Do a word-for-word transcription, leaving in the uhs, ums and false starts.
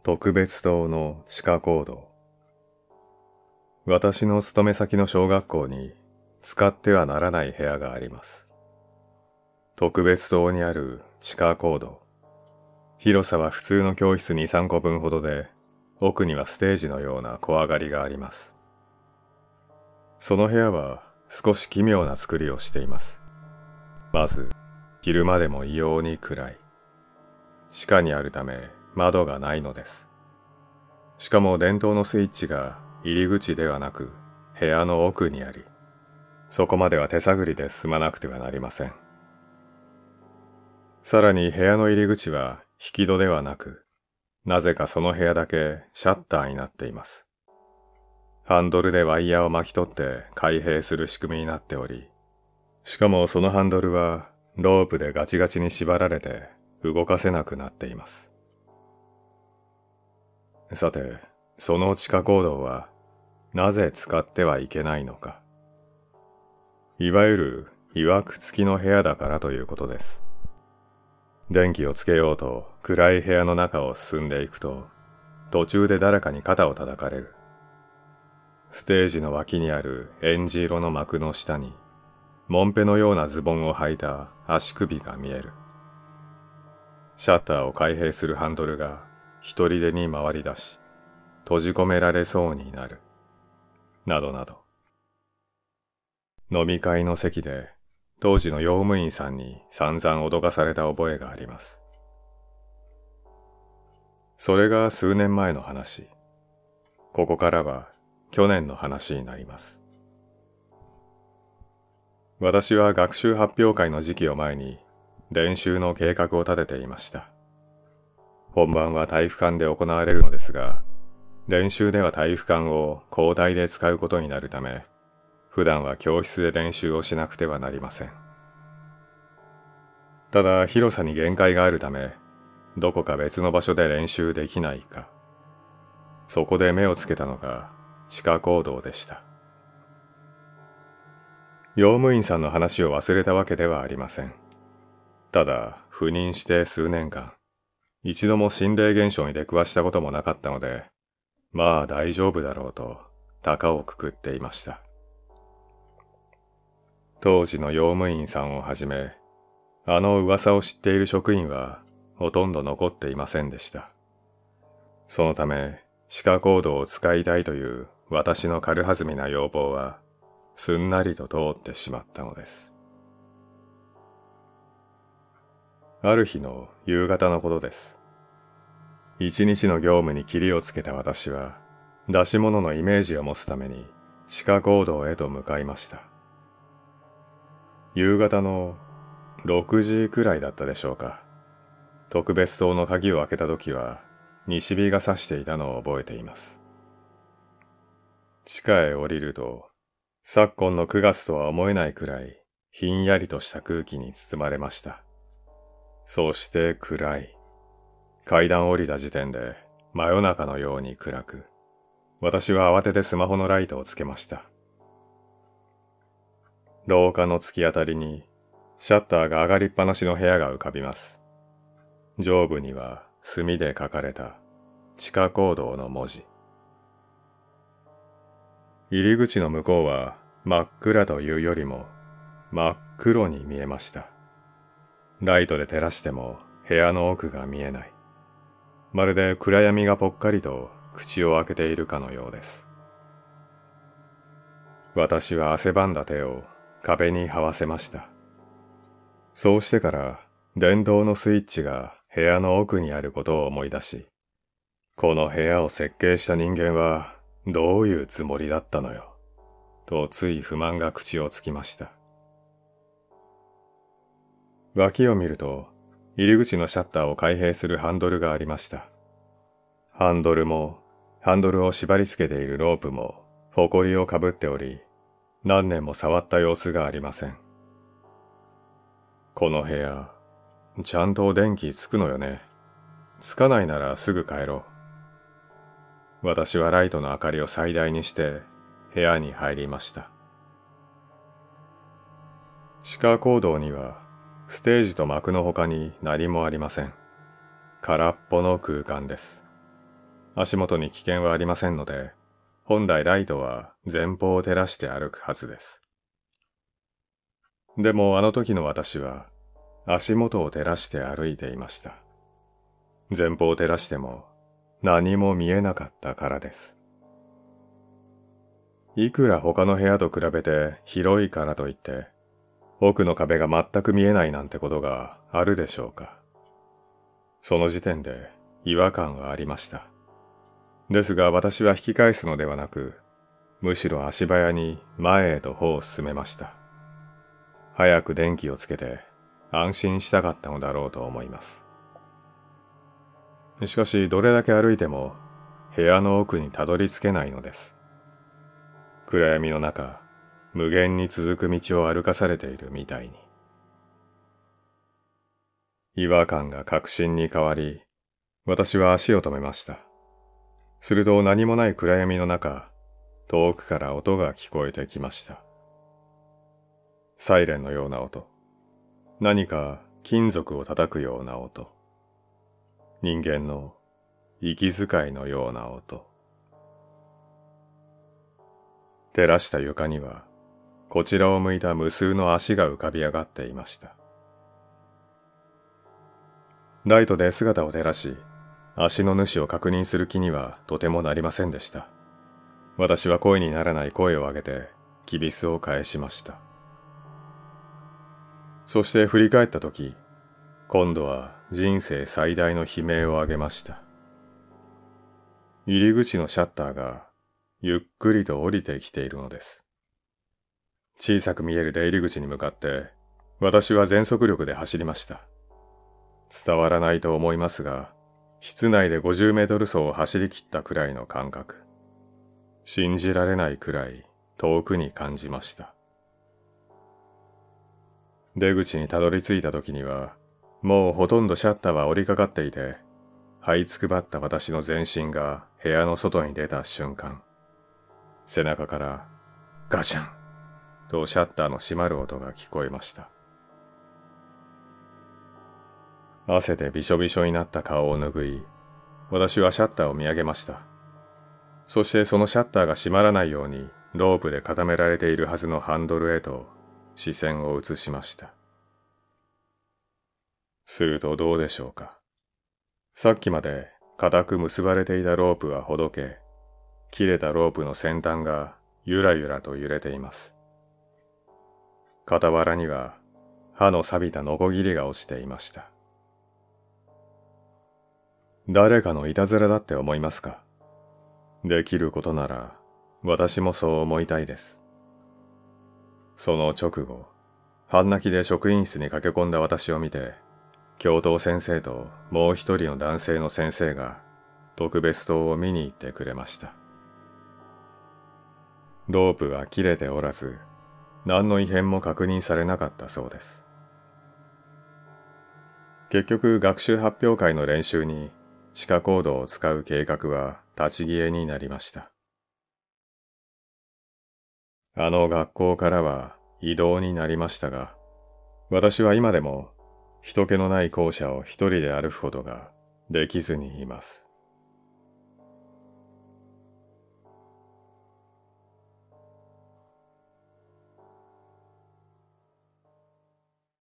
特別棟の地下講堂。私の勤め先の小学校に使ってはならない部屋があります。特別棟にある地下講堂。広さは普通の教室に、さんこぶんほどで、奥にはステージのような小上がりがあります。その部屋は少し奇妙な作りをしています。まず、昼間でも異様に暗い。地下にあるため窓がないのです。しかも電灯のスイッチが入り口ではなく部屋の奥にあり、そこまでは手探りで進まなくてはなりません。さらに部屋の入り口は引き戸ではなく、なぜかその部屋だけシャッターになっています。ハンドルでワイヤーを巻き取って開閉する仕組みになっており、しかもそのハンドルはロープでガチガチに縛られて動かせなくなっています。さて、その地下講堂はなぜ使ってはいけないのか。いわゆる曰く付きの部屋だからということです。電気をつけようと暗い部屋の中を進んでいくと、途中で誰かに肩を叩かれる。ステージの脇にあるえんじ色の幕の下に、もんぺのようなズボンを履いた足首が見える。シャッターを開閉するハンドルが一人でに回り出し、閉じ込められそうになる。などなど。飲み会の席で、当時の用務員さんに散々脅かされた覚えがあります。それが数年前の話。ここからは去年の話になります。私は学習発表会の時期を前に練習の計画を立てていました。本番は体育館で行われるのですが、練習では体育館を交代で使うことになるため、普段は教室で練習をしなくてはなりません。ただ広さに限界があるため、どこか別の場所で練習できないか。そこで目をつけたのが地下講堂でした。用務員さんの話を忘れたわけではありません。ただ、赴任して数年間、一度も心霊現象に出くわしたこともなかったので、まあ大丈夫だろうと、高をくくっていました。当時の用務員さんをはじめ、あの噂を知っている職員は、ほとんど残っていませんでした。そのため、地下講堂を使いたいという私の軽はずみな要望は、すんなりと通ってしまったのです。ある日の夕方のことです。一日の業務に切りをつけた私は、出し物のイメージを持つために地下講堂へと向かいました。夕方のろくじくらいだったでしょうか。特別棟の鍵を開けた時は、西日が差していたのを覚えています。地下へ降りると、昨今のくがつとは思えないくらい、ひんやりとした空気に包まれました。そして暗い。階段を降りた時点で真夜中のように暗く、私は慌ててスマホのライトをつけました。廊下の突き当たりにシャッターが上がりっぱなしの部屋が浮かびます。上部には墨で書かれた地下講堂の文字。入り口の向こうは真っ暗というよりも真っ黒に見えました。ライトで照らしても部屋の奥が見えない。まるで暗闇がぽっかりと口を開けているかのようです。私は汗ばんだ手を壁に這わせました。そうしてから電動のスイッチが部屋の奥にあることを思い出し、この部屋を設計した人間はどういうつもりだったのよ、とつい不満が口をつきました。脇を見ると、入り口のシャッターを開閉するハンドルがありました。ハンドルも、ハンドルを縛り付けているロープも、埃をかぶっており、何年も触った様子がありません。この部屋、ちゃんと電気つくのよね。つかないならすぐ帰ろう。私はライトの明かりを最大にして、部屋に入りました。地下講堂には、ステージと幕の他に何もありません。空っぽの空間です。 足元に危険はありませんので、本来ライトは前方を照らして歩くはずです。でもあの時の私は足元を照らして歩いていました。前方を照らしても何も見えなかったからです。いくら他の部屋と比べて広いからといって、奥の壁が全く見えないなんてことがあるでしょうか。その時点で違和感はありました。ですが私は引き返すのではなく、むしろ足早に前へと歩を進めました。早く電気をつけて安心したかったのだろうと思います。しかしどれだけ歩いても部屋の奥にたどり着けないのです。暗闇の中、無限に続く道を歩かされているみたいに。違和感が確信に変わり、私は足を止めました。すると何もない暗闇の中、遠くから音が聞こえてきました。サイレンのような音。何か金属を叩くような音。人間の息遣いのような音。照らした床には、こちらを向いた無数の足が浮かび上がっていました。ライトで姿を照らし、足の主を確認する気にはとてもなりませんでした。私は声にならない声を上げて、きびすを返しました。そして振り返ったとき、今度は人生最大の悲鳴を上げました。入り口のシャッターがゆっくりと降りてきているのです。小さく見える出入り口に向かって、私は全速力で走りました。伝わらないと思いますが、室内でごじゅうメートル走を走り切ったくらいの感覚。信じられないくらい遠くに感じました。出口にたどり着いた時には、もうほとんどシャッターは折りかかっていて、這いつくばった私の全身が部屋の外に出た瞬間、背中からガシャンとシャッターの閉まる音が聞こえました。汗でびしょびしょになった顔を拭い、私はシャッターを見上げました。そしてそのシャッターが閉まらないようにロープで固められているはずのハンドルへと視線を移しました。するとどうでしょうか。さっきまで固く結ばれていたロープはほどけ、切れたロープの先端がゆらゆらと揺れています。傍らには刃の錆びたノコギリが落ちていました。誰かのいたずらだって思いますか？できることなら私もそう思いたいです。その直後、半泣きで職員室に駆け込んだ私を見て、教頭先生ともう一人の男性の先生が特別棟を見に行ってくれました。ロープは切れておらず、何の異変も確認されなかったそうです。結局学習発表会の練習に地下コードを使う計画は立ち消えになりました。あの学校からは異動になりましたが、私は今でも人気のない校舎を一人で歩くことができずにいます。